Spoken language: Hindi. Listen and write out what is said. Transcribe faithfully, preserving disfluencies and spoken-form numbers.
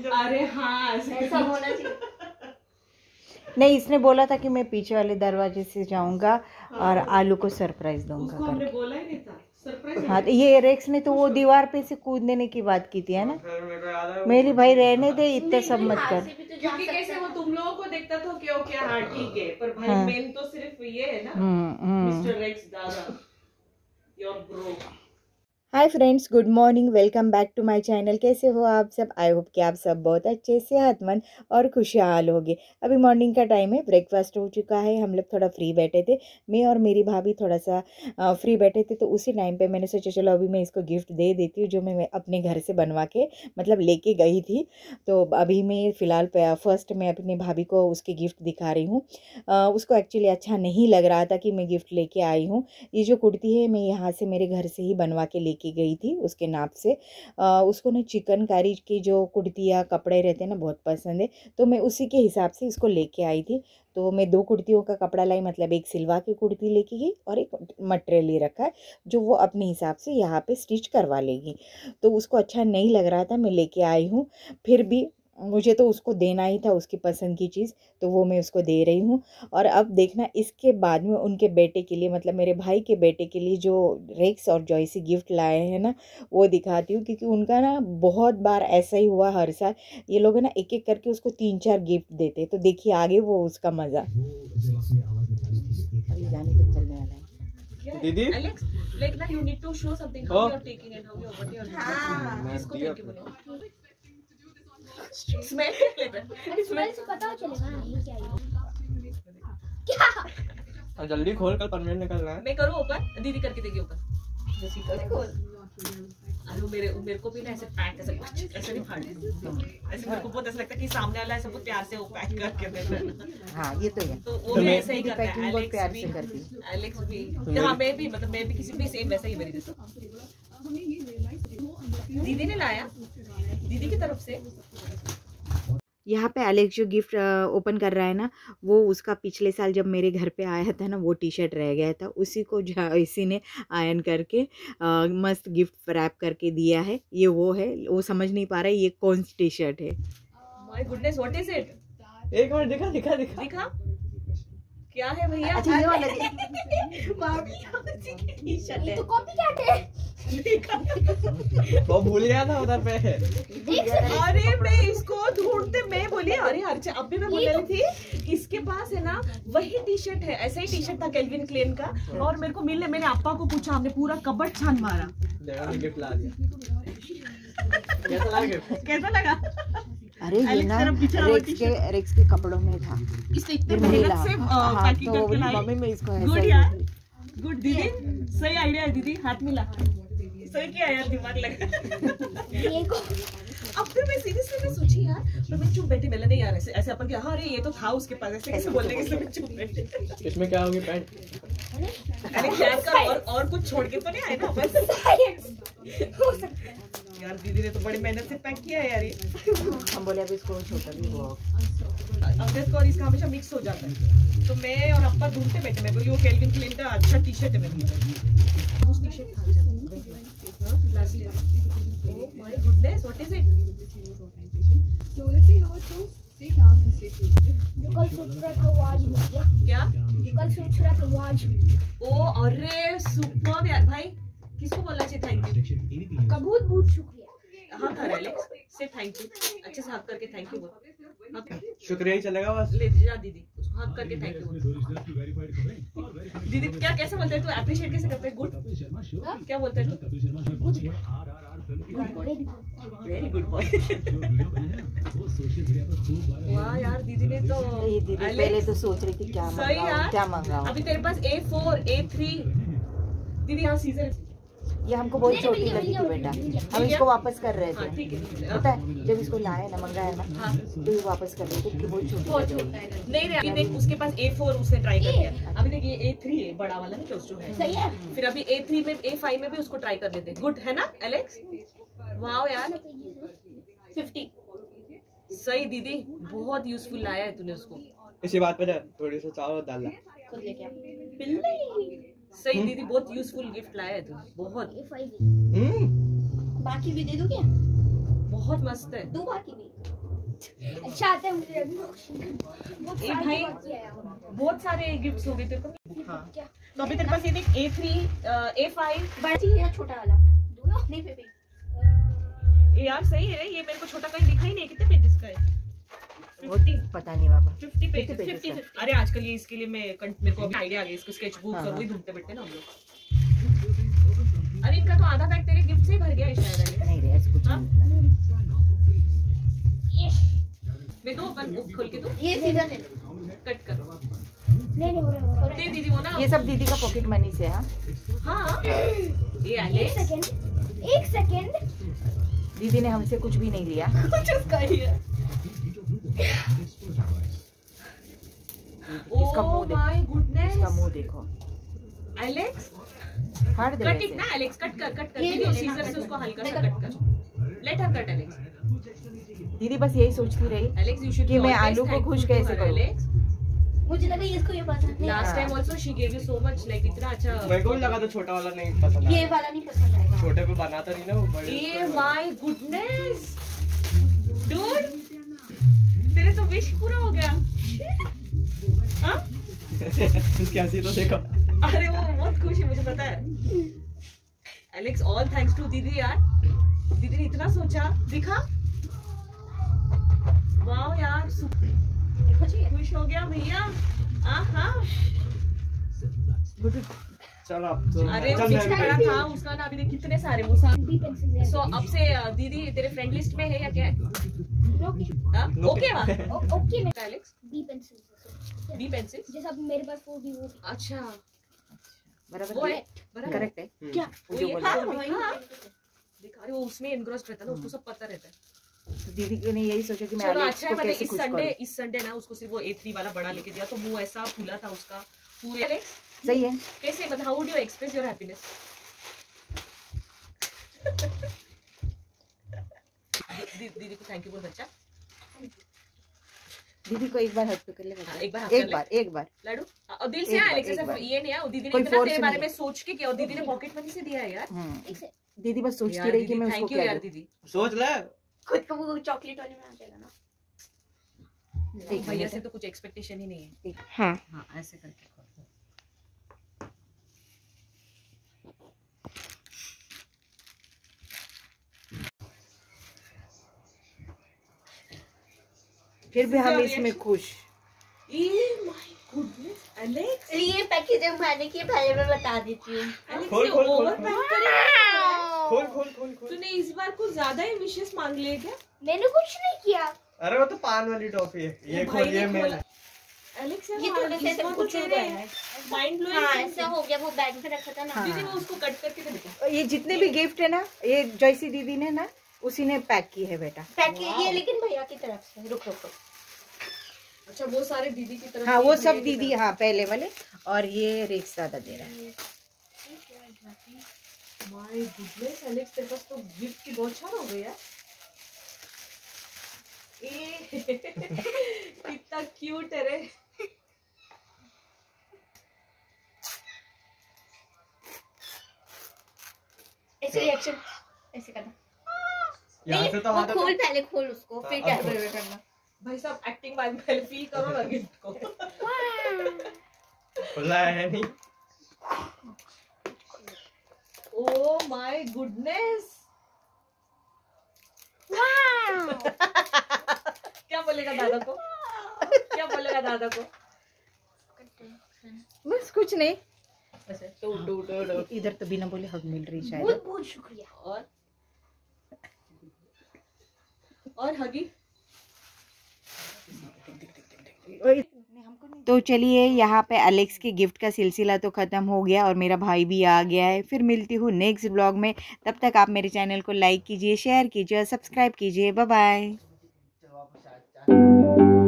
अरे हाँ ऐसा होना चाहिए। नहीं, इसने बोला था कि मैं पीछे वाले दरवाजे से जाऊंगा और आलू को सरप्राइज दूंगा। उसको हमने बोला ही नहीं था सरप्राइज। हाँ, तो ये रेक्स ने तो वो दीवार पे से कूद देने की बात की थी, है ना। मेरी भाई रहने दे, इतना सब मत कर। क्योंकि कैसे वो तुम लोगों को देखता था कि ओके हाँ ठीक है, पर भाई हाँ। मेन तो सिर्फ ये है ना, हम्म मिस्टर रेक्स दादा, your bro. Hi friends, good morning, welcome back to my channel. कैसे हो आप सब? आई होप कि आप सब बहुत अच्छे सेहतमंद और खुशहाल होगे। अभी मॉर्निंग का टाइम है, ब्रेकफास्ट हो चुका है, हम लोग थोड़ा फ्री बैठे थे, मैं और मेरी भाभी थोड़ा सा फ्री बैठे थे। तो उसी टाइम पे मैंने सोचा चलो अभी मैं इसको गिफ्ट दे देती हूँ, जो मैं अपने घर से बनवा के मतलब लेके गई थी। तो अभी मैं फ़िलहाल फर्स्ट मैं अपनी भाभी को उसके गिफ्ट दिखा रही हूँ। उसको एक्चुअली अच्छा नहीं लग रहा था कि मैं गिफ्ट लेके आई हूँ। ये जो कुर्ती है मैं यहाँ से मेरे घर से ही बनवा के लेके की गई थी उसके नाप से। आ, उसको ना चिकनकारी की जो कुर्तियाँ कपड़े रहते हैं ना बहुत पसंद है, तो मैं उसी के हिसाब से इसको लेके आई थी। तो मैं दो कुर्तियों का कपड़ा लाई, मतलब एक सिलवा की कुर्ती लेके गई और एक मटेरियल ले रखा है जो वो अपने हिसाब से यहाँ पे स्टिच करवा लेगी। तो उसको अच्छा नहीं लग रहा था, मैं लेके आई हूँ, फिर भी मुझे तो उसको देना ही था उसकी पसंद की चीज़, तो वो मैं उसको दे रही हूँ। और अब देखना इसके बाद में उनके बेटे के लिए, मतलब मेरे भाई के बेटे के लिए जो रेक्स और जॉयसी गिफ्ट लाए हैं ना, वो दिखाती हूँ। क्योंकि उनका ना बहुत बार ऐसा ही हुआ, हर साल ये लोग ना एक एक करके उसको तीन चार गिफ्ट देते। तो देखिए आगे वो उसका मज़ा। अभी जाने को चलने वाला है दीदी। एलेक्स लाइक ना you need to show something how you are taking and how you are what you are. हां इसको देख के बोलो स्मेल स्मेल से पता चलेगा ये क्या है क्या। और जल्दी खोल, कल पनवेल निकलना है। मैं करूं ओपन, दीदी करके देगी ओपन। जैसे कर खोल। अरे मेरे मेरे को भी ना ऐसे पैक ऐसे कुछ ऐसे नहीं फाड़े, ऐसे मेरे को बहुत ऐसा लगता है कि सामने वाला ऐसा बहुत प्यार से वो पैक करके देता है। हाँ ये तो है, तो वो भी ऐसे ही करता है। बहुत प्यार से करती है एलेक्स भी। हाँ मैं भी, मतलब मैं भी किसी भी सेम वैसा ही मेरी जैसा। दीदी ने लाया, दीदी की तरफ से। यहाँ पे एलेक्स जो गिफ्ट ओपन कर रहा है ना, वो उसका पिछले साल जब मेरे घर पे आया था ना, वो टी शर्ट रह गया था, उसी को इसी ने आयरन करके आ, मस्त गिफ्ट रैप करके दिया है। ये वो है, वो समझ नहीं पा रहा है ये कौन सी टी शर्ट है। My goodness what is it? एक मिनट दिखा दिखा दिखा दिखा क्या है भैया? अच्छा ये वाला टी शर्ट है तो कॉपी कैट है। वो भूल गया था उधर पे। अरे मैं इसको ढूंढते मैं बोली अरे अर्चना, अब भी मैं बोल रही थी इसके पास है ना वही टी शर्ट है, ऐसा ही टी शर्ट था केल्विन क्लेन का, और मेरे को मिलने, मैंने अप्पा को पूछा, हमने पूरा कबर्ड छान मारा। गिफ्ट ला दिया। कैसा लगा गिफ्ट? कैसा लगा? अरे ये ना रेक्स के रेक्स के कपड़ों में था, इसने इतने मेहनत से पैकिंग करके लाई। मम्मी मैं इसको गुड यार, गुड दीदी, सही आइडिया है दीदी, हाथ मिला, सही किया यार, दिमाग लगा। ये को अब फिर मैं सीरियसली मैं सोची यार, पर मैं चुप बैठी, मैंने नहीं यार ऐसे ऐसे अपन क्या, हाँ अरे ये तो था उसके पास, ऐसे कैसे बोलने के, मैं चुप बैठी। इसमें क्या होगी पैंट? अरे यार का और और कुछ छोड़ के तो नहीं आए ना बस। हो सकता है यार, दीदी ने तो बड़ी मेहनत से पैक किया है यार ये। हम बोले अभी इसको छोटा भी हुआ, अमृत को और इसका हमेशा मिक्स हो जाता है। तो मैं और अप्पा ढूंढते बैठे, मैं बोली वो केल्विन क्लेन का अच्छा टी शर्ट है मेरे उस टी शर्ट था। Oh my goodness what is it? कल सूत्र का वाज क्या? कल सूत्र का वाज। ओ अरे सुपर यार भाई, किसको बोलना चाहिए थैंक यू? कबूत बहुत शुक्रिया। हाँ कर एलेक्स से थैंक यू, अच्छे से हक करके थैंक यू बोल। शुक्रिया ही चलेगा बस। ले जा दीदी, उसको हक करके थैंक यू बोल। दीदी क्या कैसे बोलते हैं तू, अप्रिशिएट कैसे करते हैं? गुड क्या बोलते हैं तू? Very good boy. वाह यार दीदी ने तो, ये दीदी पहले तो सोच रही थी क्या सही मंगाऊं क्या मंगाऊं। अभी तेरे पास ए फोर ए थ्री दीदी, यहाँ सीजर ये हमको बहुत छोटी लगी थी बेटा, हम इसको वापस कर रहे थे। ठीक है पता है जब इसको लाया ना, मंगाया ना, हाँ। तो ये वापस कर रहे थे कि बहुत छोटी बहुत छोटा है। नहीं नहीं अभी देख उसके पास ए फोर उसने ट्राई कर लिया, अभी देख ये ए थ्री है बड़ा वाला ना जो है, सही है। फिर अभी ए थ्री में ए फाइव में भी उसको ट्राई कर लेते हैं। गुड है ना एलेक्स? वाओ यार फिफ्टी सही दीदी, बहुत यूजफुल लाया है तूने उसको। इसी बात पे थोड़ी सी चावल डालना खुद लेके आ। सही दीदी, बहुत यूजफुल गिफ्ट लाया है तू, बहुत। बाकी भी दे दो क्या? बहुत मस्त है। दो बार की नहीं। अच्छा आता है मुझे अभी बहुत ए सारे भाई, बाकी है। बहुत सारे गिफ्ट्स हो गए तेरे को। हाँ क्या तो अभी तेरे पास ये देख ए थ्री ए फाइव। बड़ा चाहिए या छोटा वाला? दोनों नहीं बेबी। ये यार सही है, ये मेरे को छोटा कहीं दिखा ही नहीं। कितने पेजेस का है? वो पता नहीं बाबा। Fifty pages. कितने pages फिफ्टी का? अरे आजकल ये इसके लिए मैं कं- मेरे को अभी आइडिया आ गया, इसको स्केच बुक हाँ, और वही हाँ। ढूंढते बैठते ना हम लोग। अरे इनका तो आधा बैग तेरे गिफ्ट से ही भर गया है शायद। अरे नहीं रे ऐसा कुछ हाँ? नहीं। मैं दो अपन बुक खोल के दो, ये सीधा ले लो। कट कर नहीं नहीं हो रहा हो रहा दे दीदी वो ना। ये सब दीदी का पॉकेट मनी से। हाँ हाँ ये एक एलेक्स सेकंड एक सेकंड। दीदी ने हमसे कुछ भी नहीं लिया। कुछ उसका ही है। इसका मुंह ओह देखो। My goodness. इसका मुंह देखो। एलेक्स फाड़ दे कट वैसे। इट ना एलेक्स, कट कर कट कर ये दीदी ले सीजर लेना। से उसको हल्का सा कट कर। Let her cut Alex. दीदी बस यही सोचती रही एलेक्स यू शुड कि मैं आलू को खुश कैसे करूं। एलेक्स मुझे लगा ये इसको ये पसंद नहीं। Last time also she give you so much, like इतना अच्छा। मेरे को भी लगा था छोटा वाला नहीं पसंद ये आया। वाला नहीं पसंद आएगा। छोटे पे बनाता नहीं ना वो बड़े ए माय गुडनेस डूड, तेरे तो विश पूरा हो गया। हाँ? उसकी हंसी तो देखो। अरे वो बहुत खुश है, मुझे पता है। एलेक्स ऑल थैंक्स टू दीदी यार, दीदी ने इतना सोचा। दिखा वाह यार, सु- खुश हो गया भैया। आहा चल अब तो अरे वो चल पीछे मैं पड़ा भी- था उसका ना, अभी देख कितने सारे वो सारे। बी पेंसिल है। सो अब से अ, दीदी तेरे फ्रेंड लिस्ट में है या क्या है? ओके हाँ? ओके वाह ओ- ओके मैं Alex B pencil B pencil. जैसा अब मेरे पास वो भी वो भी। अच्छा बराबर वो है है। बराबर। करेक्ट है। क्या वो वो जो ये बोला। हाँ, वही, हाँ। देखा अरे वो उसमें एनग्रोस्ड रहता है ना, उसको सब पता रहता है। तो दीदी ने यही सोचा कि मैं चलो एलेक्स अच्छा है, को मतलब कैसे इस खुश संडे करूं। इस संडे ना उसको सिर्फ वो ए थ्री वाला बड़ा लेके दिया, तो मुंह ऐसा फूला था उसका पूरे। एलेक्स सही है। कैसे मतलब how would you express your happiness? दीदी को थैंक यू बोल बच्चा। दीदी को एक बार हक तो कर ले हाँ, बच्चा। एक बार हक कर एक ले। बार एक बार लाडू और दिल से एक है बार, एलेक्स, एक ऐसा बार। ये नहीं है, दीदी ने कोई इतना force तेरे बारे नहीं। में सोच के किया, और दीदी ने पॉकेट मनी से दिया है यार। हम्म, एक से दीदी बस सोचती यार रही कि दीदी मैं थैंक उसको यू क्या यार दूं। दीदी। सोच ले। खुद को वो चॉकलेट वाले में आ जाएगा ना। एक भैया मिनट से है। तो कुछ एक्सपेक्टेशन ही नहीं है। हाँ हाँ ऐसे करके खोल। फिर भी हम This is इसमें reaction. खुश। ए माय गुडनेस एलेक्स, ये पैकेज मैंने की पहले मैं बता देती हूँ। एलेक्स खोल, ये खोल, खोल, ओवर खोल। पैक करेगा। खोल खोल खोल खोल। तूने इस बार कुछ ज्यादा ही विशेष मांग लिए क्या? मैंने कुछ नहीं किया। अरे वो तो पान वाली टॉफी है। ये भाई खोल ये ने मैं खोला। एलेक्स ये यार, थोड़े से इस बार सब तो कुछ हो तेरे गया है। माइंड हाँ ब्लोइंग। ऐसा हो गया, वो बैग में रखा था ना। हाँ। दीदी वो उसको कट करके दे देता। ये जितने भी गिफ्ट है ना, ये जैसी दीदी ने ना उसी ने पैक की है बेटा। पैकेज ये लेकिन भैया की तरफ से। रुक रुक रुक। अच्छा वो सारे दीदी की तरफ हाँ से, वो ये सब भैया की दीदी, तरफ हाँ पहले वाले, और ये रेक्स दादा दे रहा है। से। माय गुडनेस एलेक्स, तेरे पास तो गिफ्ट की बौछार हो गई यार। ए कितना क्यूट है रे। ऐसे रिएक्शन ऐसे करना। यहाँ से तो वो आता खोल था। पहले खोल उसको, फिर हाँ, क्या अब खोल। करना। भाई साहब एक्टिंग बाद पहले फील करो ना गिफ्ट को। खुला है नहीं। ओ माय गुडनेस, क्या बोलेगा दादा को? क्या बोलेगा दादा को? बस कुछ नहीं। अच्छा टू टू टू टू। इधर तो बिना बोले हक मिल रही शायद। बहुत बहुत शुक्रिया। और और हगी तो चलिए, यहाँ पे एलेक्स के गिफ्ट का सिलसिला तो ख़त्म हो गया और मेरा भाई भी आ गया है। फिर मिलती हूँ नेक्स्ट ब्लॉग में। तब तक आप मेरे चैनल को लाइक कीजिए, शेयर कीजिए और सब्सक्राइब कीजिए। Bye bye.